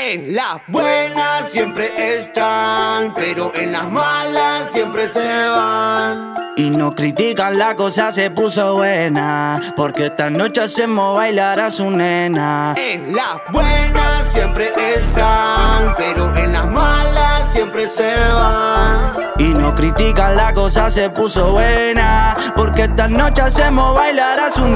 En las buenas siempre están, pero en las malas siempre se van. Y no critican, la cosa se puso buena, porque esta noche hacemos bailar a su nena. En las buenas siempre están, pero en las malas siempre se van. Y no critican, la cosa se puso buena, porque esta noche hacemos bailar a su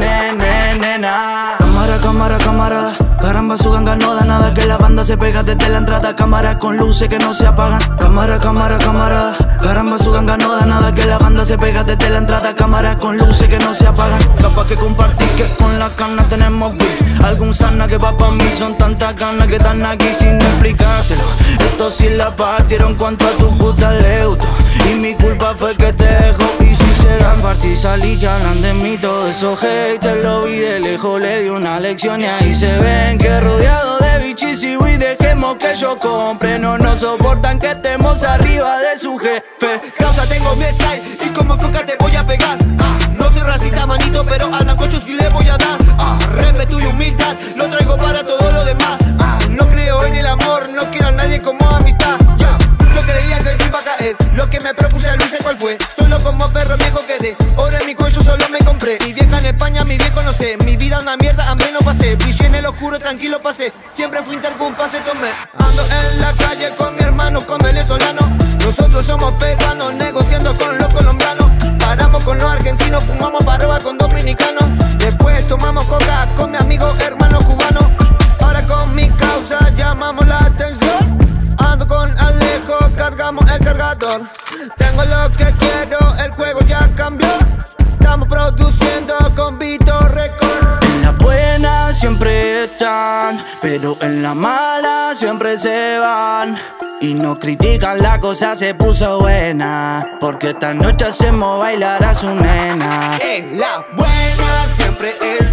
nena. Cámara, cámara, cámara, caramba su ganga no da nada, que la banda se pega desde la entrada. Cámara con luces que no se apagan. Cámara, cámara, cámara, caramba su ganga no da nada, que la banda se pega desde la entrada. Cámara con luces que no se apagan. Capaz que compartir que con la cana tenemos beef. Algún sana que va pa' mí, son tantas ganas que están aquí sin explicártelo. Esto sí la partieron cuanto a tu puta le gustó, y mi culpa fue que te dejó. Y si se dan partir salí ya hablan de mí todos esos haters. Lo vi de lejos, le di una lección y ahí se ven que rodeado de bichis y wey, dejemos que yo compre. No nos soportan que estemos arriba de su jefe. Causa, tengo mi style y como coca te voy a pegar. No soy racista, manito, pero al blancocho sí le voy a dar. Respeto y humildad, lo traigo para todo lo demás. No creo en el amor, no quiero a nadie como amistad. Yo creía que iba a caer, lo que me propuse lo hice, ¿cuál fue? Solo como perro viejo quedé, oro en mi cuello solo me compré. Mi vieja en España, mi viejo no sé. Mi vida una mierda, hambre no pasé. Brillé en el oscuro, tranquilo pasé. Siempre fui intercom, pase, tomé. Ando en la calle con mi hermano, con venezolanos. Nosotros somos peruanos, negociando con los colombianos. Paramos con los argentinos, fumamos paroba con dominicanos. Después tomamos coca con mi amigo hermano cubano. Ahora con mi causa llamamos la atención. Ando con Alejo, cargamos el cargador. Tengo lo que quiero, el juego ya cambió. Estamos produciendo con Vito Records. En las buenas siempre están, pero en las malas siempre se van. Y no critican, la cosa se puso buena, porque esta noche hacemos bailar a su nena. En las buenas siempre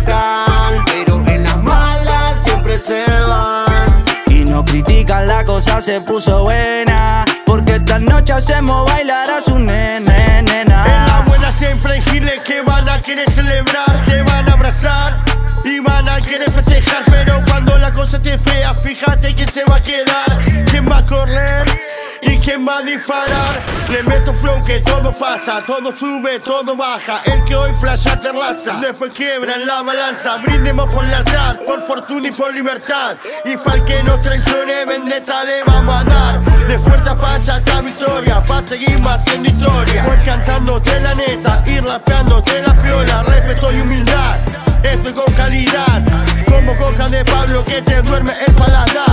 están, pero en las malas siempre se van. Y no critican, la cosa se puso buena, porque esta noche hacemos bailar a su nena. En la buena siempre hay giles que van a querer celebrar, te van a abrazar y van a querer festejar. Pero cuando la cosa esté fea, fíjate quién se va a quedar, quién va a correr y quién va a disparar. Le meto flow que todo pasa, todo sube, todo baja. El que hoy flasha terraza, después quiebra en la balanza. Brindemos por la azar, por fortuna y por libertad. Y pa'l que nos traicione, vendetta le vamos a dar. De fuerza pacha esta victoria, pa' seguir más haciendo historia. Voy cantándote la neta y rapeándote la piola. Respeto y humildad, estoy con calidad, como coca de Pablo que te duerme el paladar.